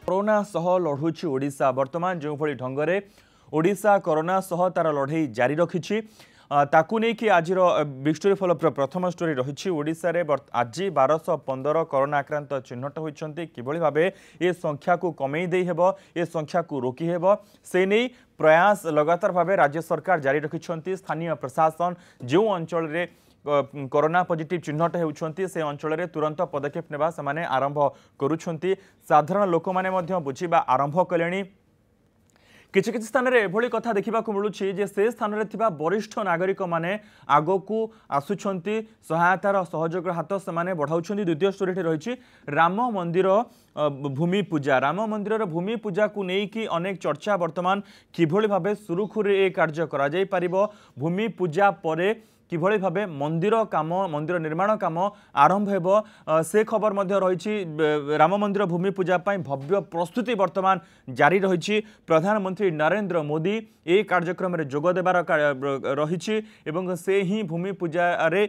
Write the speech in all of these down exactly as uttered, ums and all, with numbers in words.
Corona सह लड़ुची ओडिशा वर्तमान जो भली ढंगरे ओडिशा कोरोना सह तार लड़ई जारी रखिछि ताकू नहीं कि आज बिग स्टोरी फॉलोअप प्रथम स्टोरी रही ओडिशा रे आज बारश पंदर कोरोना आक्रांत चिन्हट होती किभली भाव ये संख्या को कमे दे हेबो ये संख्या को रोकी हेबो से नहीं प्रयास लगातार भाव राज्य सरकार जारी रखिछंती। स्थानीय प्रशासन जो अंचल रे कोरोना पॉजिटिव चिन्हट होउछंती से अंचल रे तुरंत पदक्षेप नेबा समाने आरंभ करूछंती। साधारण लोक माने मध्य बुझिबा आरंभ कलेनी। किछि किछि स्थान रे एभली कथा देखिबा को मिलुछि जे से स्थान रे थिबा वरिष्ठ नागरिक माने आगो को आसुछंती सहायतार सहयोग हाथ से माने बढ़ाउछंती। द्वितीय स्टोरी रही राम मंदिर भूमि पूजा राम मंदिर भूमि पूजा को नहीं कि अनेक चर्चा वर्तमान किभली भाबे सुरुखुरे ए कार्य करा जाय परिबो भूमि पूजा परे किभली भाबे मंदिर काम मंदिर निर्माण काम आरंभ हेबो से खबर मध्य रही। राम मंदिर भूमि पूजा पाई भव्य प्रस्तुति वर्तमान जारी रही। प्रधानमंत्री नरेंद्र मोदी ए कार्यक्रम रे जोग देबार रही एवं से ही भूमि पूजा रे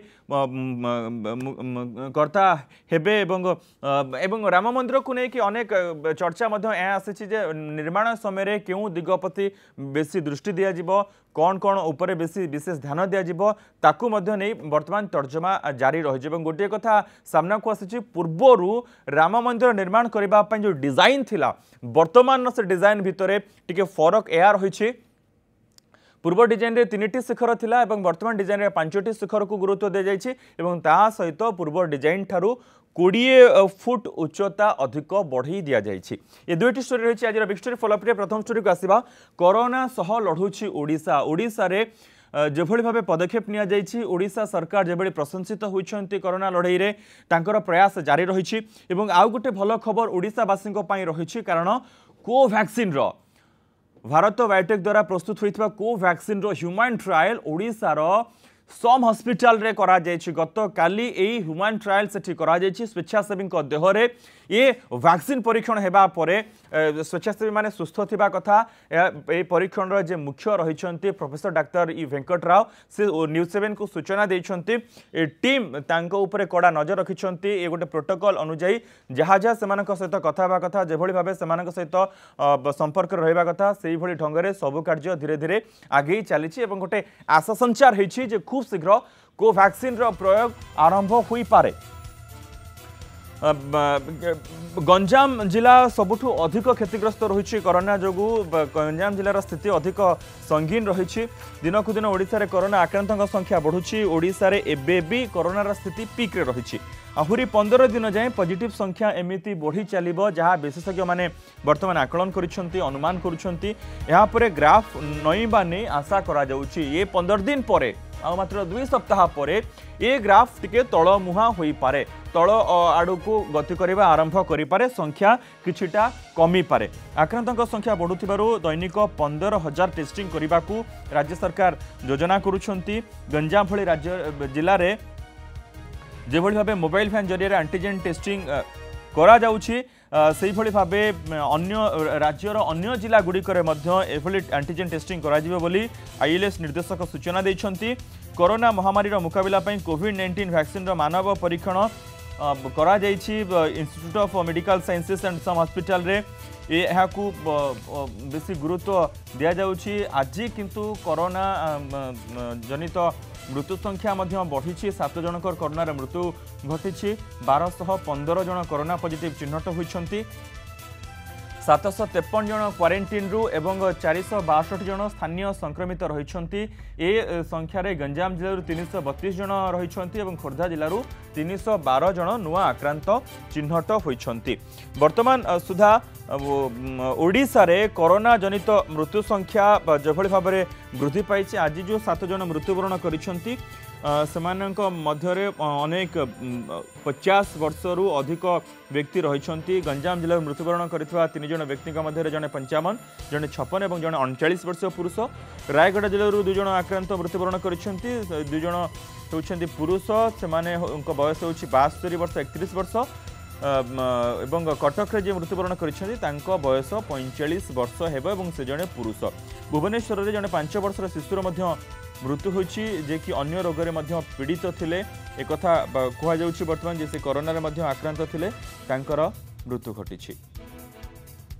कर्ता हेबे एवं एवं राम मंदिर को नहीं कि अनेक चर्चा मध्य ए आसी जे निर्माण समय केउ दिगपति बेसी दृष्टि दिया जिवो कौन कौन उपरे बेसी विशेष ध्यान दिया जिवो ताकू मध्य नहीं वर्तमान तर्जमा जारी रही। गोटे कथा सामना को आसी पूर्वरु राम मंदिर निर्माण करबा पई जो डिजाइन थिला वर्तमान से डिजाइन भितरे टिके फरक एया रही। पूर्व डिजाइन रे तीनिटी शिखर थिला एवं वर्तमान डिजाइन रे पांचटी शिखर को गुरुत्व दे जाइछि एवं ता सहित पूर्व डिजाइन ठारू बीस फुट उच्चता अधिक बढ़ई दि जाइछि। ये दुईटी स्टोरी रही। आज बिग स्टोरी फॉलोअप रे प्रथम स्टोरी को आसीबा कोरोना सह लड़ुछि ओडिशा। ओडिशा रे जेभली भावे पदक्षेप निया जाइछि ओडिशा सरकार जेभली प्रशंसित होइछन्ति कोरोना लड़ई रे तांकर प्रयास जारी रहिछि एवं आउ गोटे भलो खबर ओडिशावासी पई रहिछि कारण कोवैक्सीन रो भारत बायोटेक द्वारा प्रस्तुत होइतबा कोवैक्सीन रो ह्यूमन ट्रायल ओडिशा रो सम हॉस्पिटल रे करा जायछि। गत काली एई ह्यूमन ट्रायल सेठी करा जायछि स्वेच्छासेवी देह रे ये वैक्सीन परीक्षण हेबा परे स्वेच्छासेवी माने सुस्थ थिबा कथा ए परीक्षण रो जे मुख्य रहिछन्ति professor doctor E Venkat Rao से न्यूज़ सेवन को सूचना दैछन्ति। ए टीम तांको ऊपर कड़ा नजर रखिछन्ति ए गोटे प्रोटोकॉल अनुसार जहा जहा सेमानक सहित कथा हेबा कथा जेभली भाबे सेमानक सहित संपर्क रहइबा कथा सेही भली ढंगरे सब कार्य धीरे धीरे आगे चलीछि एवं गोटे आशा संचार हेछि जे खूब शीघ्र कोवैक्सीन रो प्रयोग आरंभ होई पारे। गंजाम जिला सबुठु अधिक क्षतिग्रस्त रही कोरोना जोगु गंजाम जिलार स्थिति अधिक संगीन रही। दिन को दिन ओडिशा रे कोरोना आक्रांतों संख्या बढ़ुछि। ओडिशा रे एबे भी कोरोनार स्थिति पीक रे रही। आहुरी पंदर दिन जाए पॉजिटिव संख्या एमिति बढ़ी चलिबो जहाँ विशेषज्ञ माने वर्तमान आकलन करिसेंती अनुमान करुछंती। यहाँ पर ग्राफ नईबा नहीं आशा करा जाउछि ये पंदर दिन परे आ मात्र दुई सप्ताह परे ये ग्राफ टिके तळ मुहा होई पारे तळ आडू को गति करबा आरंभ करि पारे संख्या किछिटा कमी पारे। आक्रांतों संख्या बढ़ुथिबारु दैनिक पंदर हजार टेस्टिंग करबा को राज्य सरकार योजना करुछंती। गंजाम भली राज्य जिले रे जेभली भाबे मोबाइल फैन जरिए एंटीजेन टेस्टिंग करा जाउछि सेही भली भाबे अन्य राज्यर अन्य जिला गुड़िकर एभली एंटीजेन टेस्टिंग करा जिवो बोली आईएलएस निर्देशक सूचना दैछन्ति। कोरोना महामारी मुकाबला पई कोविड नाइंटीन वैक्सीन मानव परीक्षण करा जाइछि institute of medical sciences and SUM hospital रे यहाकू बेसी गुरुत्व दिया जाउछि। आज किंतु कोरोना जनित मृत्यु संख्या बढ़ी सात जनकर कोरोना मृत्यु घटी बारश पंदर जन कोरोना पॉजिटिव चिन्हट होती सातश तेपन जन क्वारंटाइन रु एवं चारिश बासठ जन स्थानीय संक्रमित रही। ए संख्यार गंजाम जिलूर तीन सौ बतीस जन रही खोर्धा जिलूर तीन सौ बार जन नुआ आक्रांत चिन्हट होती। वर्तमान सुधा ओडिशा रे कोरोना जनित मृत्यु संख्या जेभली भाव में वृद्धि पाई। आज जो सात जन मृत्युवरण करिसेंती सेमानक मध्यरे अनेक पचास वर्षरु अधिक व्यक्ति रही। गंजाम जिले में मृत्युवरण करथिबा तीन जन व्यक्ति मध्य जड़े पंचावन जड़े छप्पन और जड़े अड़चाश वर्ष पुरुष। रायगढ़ जिले दुई जन आक्रांत मृत्युवरण करिसेंती दुई जन होउछन्ती पुरुष से बयस होउछि बास्तरी वर्ष एकतीस वर्ष एवं कटक रे जे मृत्युवरण करिसेंती तांको बयस पैंचाश वर्ष हेबो एवं से जड़े पुरुष। भुवनेश्वर रे जड़े पांच वर्षर शिशुर मध्य मृत्यु होछि जे कि अन्य रोगरे मध्य पीड़ित थिले एक कथा कहा जाउछि वर्तमान जे से कोरोना रे मध्य आक्रांत थिले तांकर मृत्यु घटिछि।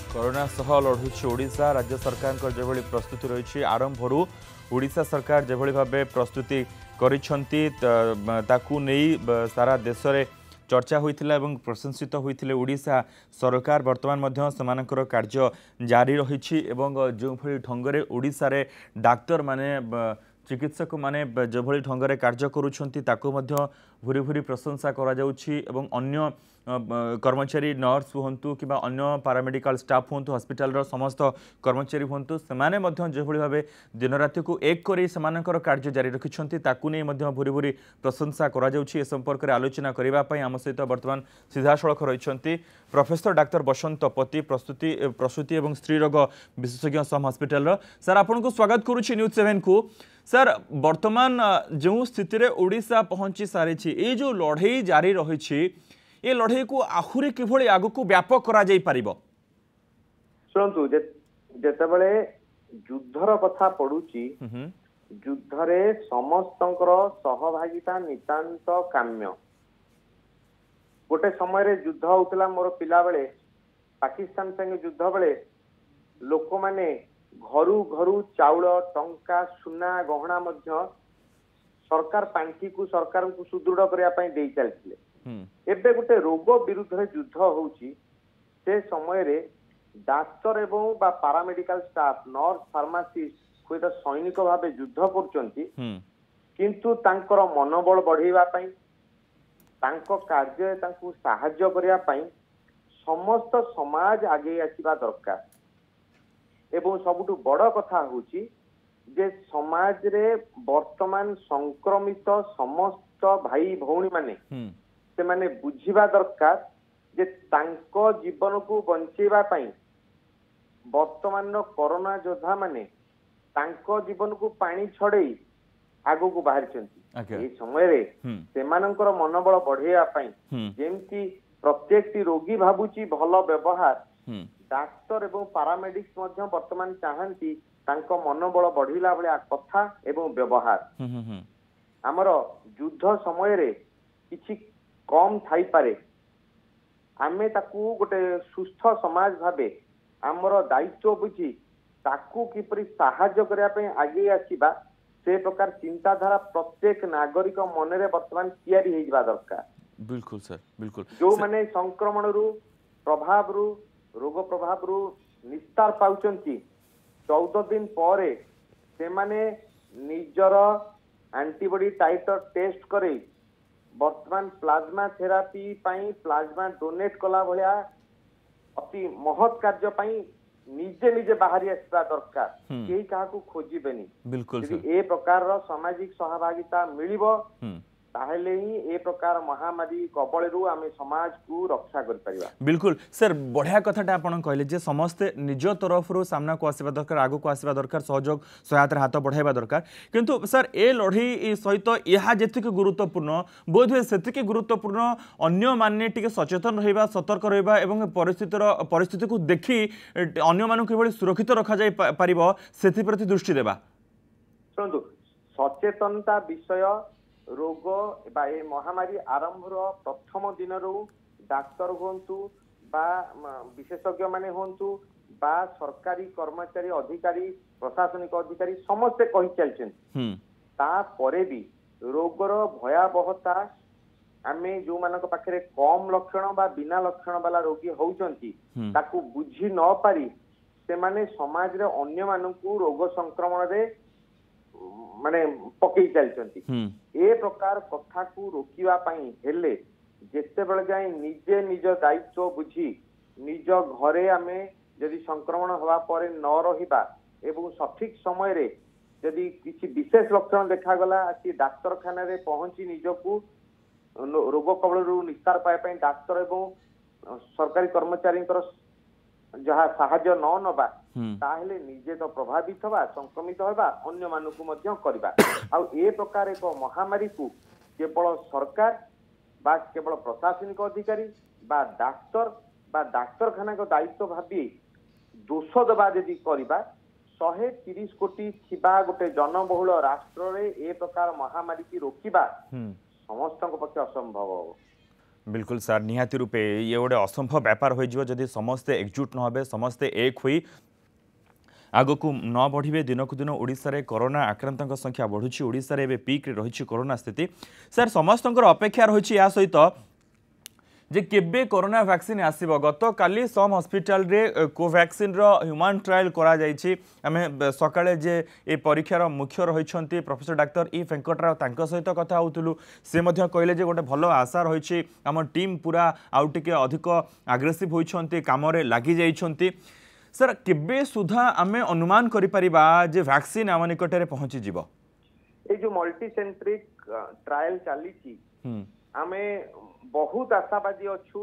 कोरोना सह लड़ुची ओडिशा राज्य सरकार जेभली प्रस्तुति रही आरंभरू ओडिशा सरकार जेभली भाबे प्रस्तुति करिसंती ताकू नहीं सारा देश में चर्चा होइथिला एवं प्रशंसित होइथिले ओडिशा सरकार वर्तमान मध्य समानकर कार्य जारी रही एवं जो भली ढंगरे ओडिशा रे डाक्तर माने चिकित्सक माने जेभली ढंगरे कार्य करूछंती ताकू मध्य भूरी भूरी प्रशंसा करा जाउछि एवं अन्य कर्मचारी नर्स हूँ कि अन्य पारामेडिकल स्टाफ हूँ हॉस्पिटल रो समस्त कर्मचारी हूँ सेमाने मध्य जेभली भाबे दिन राति को एक करी समानकर कार्य जारी रखिछंती ताकू नै मध्य भूरी भूरी प्रशंसा करा जाउछि। ए संपर्क में आलोचना करबा पई आम सहित वर्तमान सीधासलख रहिछंती प्रोफेसर डाक्तर बसंत पति प्रस्तुति प्रसूति एवं स्त्री रोग विशेषज्ञ सम हॉस्पिटल सर आपन को स्वागत करूछि न्यूज सेवन को। सर वर्तमान जो स्थिति रे ओडिशा पहुंची सारी ये जो लड़ाई जारी रही ये लड़ाई को आहुरी किभली आगु को व्यापक करा जाई परिबो सुनतु जेतेबेले युद्धर कथा पडुची युद्धरे समस्तंकर सहभागिता नितांत काम्य गोटे समय रे युद्ध होतला मोर पिला बेले पाकिस्तान संगे युद्ध बेले लोक माने घरु घरु चाउल टंका सुना गहना मध्य सरकार पांठी को सरकार को सुदृढ़ करया पई देई चलथिले एबे गोटे रोग विरुद्ध युद्ध होउची से समय रे डाक्टर एवं बा पारामेडिकल स्टाफ नर्स फार्मासिस्ट हुए सैनिक भावे युद्ध करचंती किंतु तांकर मनोबल बढ़ेवा पई तांको कार्य तांको सहाय्य करिया पई समस्त समाज आगे आसीबा दरकार एवं सबुठु बड़ कथा होउची जे समाज रे वर्तमान संक्रमित समस्त भाई भौणी माने से माने बुझिबा दरकार जे तांको जीवन को बंचेबा पई वर्तमान कोरोना योद्धा माने तांको जीवन को पानी छड़ेई आगो को बाहर चंती ए समय रे सेमानकर मनोबल बढ़ेया पई जेमती प्रत्येक रोगी भाबुची भलो व्यवहार डाक्टर एवं पारामेडिक्स मध्य वर्तमान चाहंती तांको मनोबल बढ़िला भलिया कथा एवं व्यवहार हमर युद्ध समय रे किछि कम थाई पारे आमे ताकू गोटे सुस्थ समाज भाबे आमर दायित्व बुझी ताकू किपरि सहाय्य करिया पे आगे आसीबा से प्रकार चिंताधारा प्रत्येक नागरिक मन रे वर्तमान तैयारी हे जिबा दरकार। बिल्कुल सर बिल्कुल जो माने संक्रमण रु प्रभाव रु रोग प्रभाव रु निस्तार पाउचंती चौदह दिन परे से माने निजर एंटीबॉडी टाइटर टेस्ट करे वर्तमान प्लाज्मा थेरापी पाई प्लाज्मा डोनेट कला भलिया अति महत् कार्य पाई निजे निजे बाहरी आसवा दरकार केही काहाकू खोजिबेनी बिल्कुल ए प्रकार सामाजिक सहभागिता मिलिबो ताहले ही ए प्रकार महामारी कबळरू आमे समाज को रक्षा कर परिबा। बिल्कुल सर बढ़िया कथाटा आपण कहले जे समस्ते निज तरफ रो सामना को आसीबा दरकार आगु को आसीबा दरकार सहयोग सहायता हाथ बढ़ाइबा दरकार किंतु सर ए लड़ाई सहित यहा जेतिक गुरुत्वपूर्ण बोध हुए सेतिक गुरुत्वपूर्ण अन्य माने टिके सचेतन रहिबा सतर्क रहिबा एवं परिस्थितिर परिस्थिति को देखि अन्य मानु किभली सुरक्षित रखा जाय परिबो सेति प्रति दृष्टि देबा। सुनतु सचेतनता विषय रोग बा ए महामारी आरंभ प्रथम दिन रू डाक्तर होंतु बा विशेषज्ञ माने होंतु बा सरकारी कर्मचारी अधिकारी प्रशासनिक अधिकारी समस्ते कहि चलछन ता परे भी रोगर भयावहता आमे जो मानक पाखरे कम लक्षण बा बिना लक्षण वाला रोगी होउचंती ताकू बुझी न पारी से माने समाज रे अन्य मानकू रोग संक्रमण रे माने पकई चलचंती ए प्रकार कथा को रोकिवा पई हेले जेते बेले जाय निजे निज दायित्व बुझी निज घरे आमे यदि संक्रमण हवा परे न रहिबा एवं सठिक समय रे यदि किछि विशेष लक्षण देखा गला कि डाक्टर खाना रे पहुंची निजको रोग कबळरू निस्तार पाए पई डाक्टर एवं सरकारी कर्मचारी जहाँ साहाय्य न नबा ताहले निजे तो प्रभावित हवा संक्रमित होबा अन्य मानकु मध्य करबा आ ए प्रकार एक महामारी को केवल सरकार बा केवल प्रशासनिक अधिकारी बा डाक्टर बा डाक्तरखाना को दायित्व भाबी दोष दबा यदि करबा एक सौ तीस कोटी थिबा गोटे जनबहुल राष्ट्र रे ए प्रकार महामारी की रोकिबा समस्त पक्षे असंभव हो। बिल्कुल सर निहाती रूपे ये गोटे असंभव व्यापार होदी समस्ते एकजुट न हे समस्ते एक हुई आग को न बढ़े दिन को दिन ओडिशा रे कोरोना आक्रांतों संख्या बढ़ुची ओडिशा रे एबे पीक रे रही कोरोना स्थिति सर समस्त अपेक्षा रही या सहित जे केबे कोरोना वैक्सीन आसीबो गत काली सम हॉस्पिटल रे कोवैक्सीन रो ह्यूमन ट्रायल करा जायछि आमे सकाळे जे ए परीक्षार मुख्य रहिछंती प्रोफेसर डॉक्टर ई वेंकटराव तांको सहित कथा होतलु से मध्य कहले जे गोटे भलो आशा रहिछि हम टीम पूरा आउ टिके अधिक एग्रेसिव होइछंती काम रे लागि जाइछंती सर केबे सुधा आमे अनुमान करि परिबा जे वैक्सीन आम निकटरे पहुंची जिवो ए जो मल्टी सेंट्रिक ट्रायल चलीछि आमे बहुत आशावादी अच्छु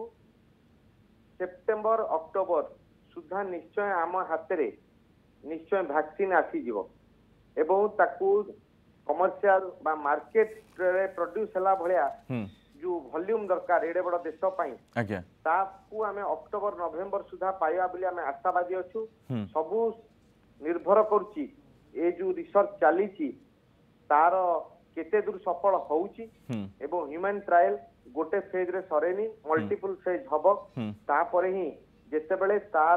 सेप्टेम्बर अक्टोबर सुधा निश्चय आम हाथ रे निश्चय वैक्सीन आसीजिवो एवं ताकू कमर्शियल बा मार्केट रे प्रोड्यूस हला भलिया जो वॉल्यूम दरकार एडे बड़ देश पई आज्ञा ताकू आमे अक्टोबर नवेम्बर सुधा पाइबा बोली आमे आशावादी अच्छु सबु निर्भर करूची ए जो रिसर्च चलीची तार केते दूर सफल होउची एवं ह्यूमन ट्रायल गोटे फेज रे सरेनी मल्टीपल फेज हबो तापरे ही जेते बेले तार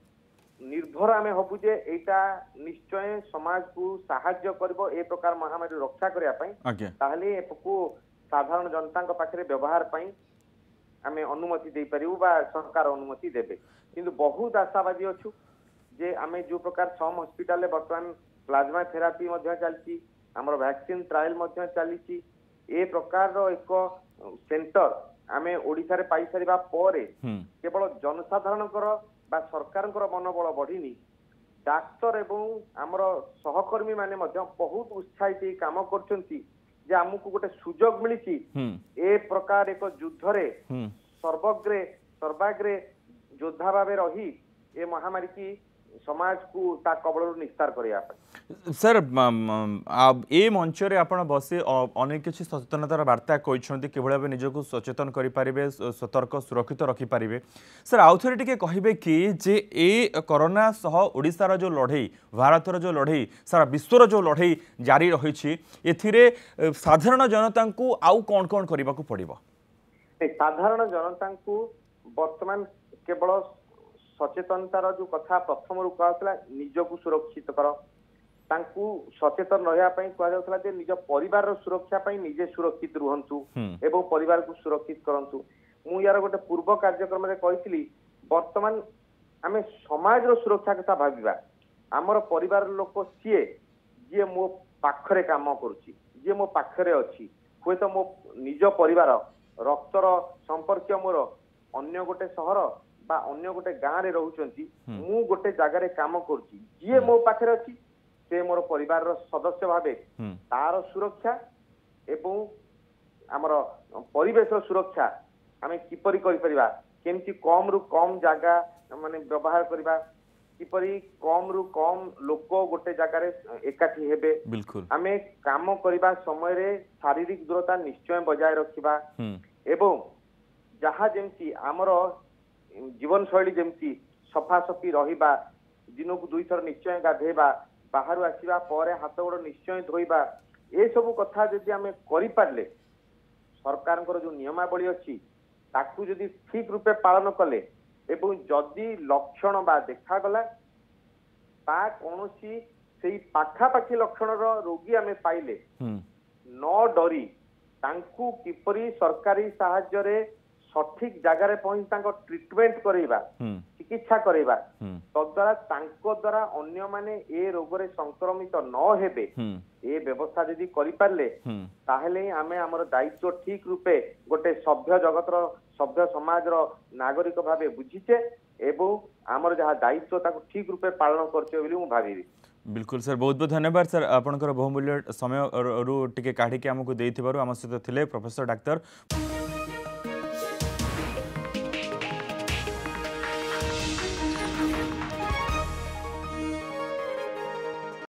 निर्भर आमे हबु जे एटा निश्चय समाज को सहाय्य करबो ए प्रकार महामारी रक्षा करिया पई ताहले एपकु साधारण जनता को पाखरे व्यवहार पई आमे अनुमति दे परिबु बा सरकार अनुमति देबे किंतु बहुत आशावादी अछु जे आमे जो प्रकार सम हॉस्पिटल ले वर्तमान प्लाज्मा थेरापी मध्ये चलची हमर वैक्सीन ट्रायल मध्ये चलीची ए प्रकार रो एक सेंटर आमे ओडिसा रे पाई सरिबा परे केवल जनसाधारण बा सरकार मनोबल बढ़िनी डाक्तर एवं आमर सहकर्मी माने मध्य बहुत उत्साहित काम करछंती जे हमकु गोटे सुजोग मिलिची ए प्रकार एक युद्ध रे सर्वग्रे सर्वाग्रे योद्धा भाबे रही ए महामारी की समाज को ता कबल निस्तार करिया सर ए मंच रे आपण बसे अनेक किसी सचेतनतार वार्ता कहते किभଳି निजक सचेतन करें सतर्क सुरक्षित रखिपारे सर आउ थे टे कहे कि जे ए कोरोना सह ओडिशार जो लड़ई भारतर जो लड़ई सारा विश्वर जो लड़ई जारी रही एथिरे साधारण जनता को आउ कौन कौन करने को पड़ो साधारण जनता को वर्तमान केवल सचेतनतार जो कथा प्रथम रू कहला निजक सुरक्षित कर तांकू सचेतन रहा कहला जे निज परिवार सुरक्षा पाई निजे सुरक्षित रुहंतु एवं परिवार को सुरक्षित करंतु मु यार गोटे पूर्व कार्यक्रम रे कहितली वर्तमान आमे समाज रो सुरक्षा कथा भाबिबा हमर परिवार लोक सीए जे मो पाखरे काम करूची जे मो पाखरे अछि होय तो मो निज परिवार रक्तर संपर्क मोर अन्य गोटे सहर बा अन्य गोटे गाँ रे रहउचंती मु गोटे जगह रे काम करूची जे मो पाखरे अछि से मोर परिवार रो सदस्य भाबे तार सुरक्षा एवं हमर परिवेश सुरक्षा आमे किपरि करि परिबा केमति कम रु कम जागा माने व्यवहार करबा किपरि कम रु कम लोक गोटे जगह रे एकाठी हेबे बिल्कुल आमे काम करबा समय रे शारीरिक दूरता निश्चय बजाय रखिबा एवं जहा जेमति हमर जीवन शैली जमती सफा सफी रहिबा दिन को दुई थर निश्चय गाधेबा बाहर आसीबा परे हाथ गोड़ निश्चय धोइबा ए सब कथा जदि आमे करि पारले सरकार जो नियमावली अछि ताकू जदि ठीक रूपे पालन कले एवं जदि लक्षण बा देखा गला ता कोनोसी सेही पाखा पाखी लक्षण रो रोगी आमे पाइले न डरी तांकू किपरि सरकारी सहाय्य रे सठिक जगार पहुंच ट्रिटमेंट करेबा चिकित्सा करेबा तद्वारा तांको द्वारा अन्य माने ए रोग रे संक्रमित न हेबे ए व्यवस्था जदि करि पारले ताहेले आमे हमर दायित्व ठीक रूपे गोटे सभ्य जगत रो सभ्य समाज रो नागरिक भाबे बुझिचे एवं हमर जहा दायित्व ताको ठीक रूपे पालन करचे बोली मु भाबी बिल्कुल सर बहुत बहुत धन्यवाद सर आपनकर बहुमूल्य समय रु टिके काढी के हमकु देइथिबारु हम सहित थिले प्रोफेसर डॉक्टर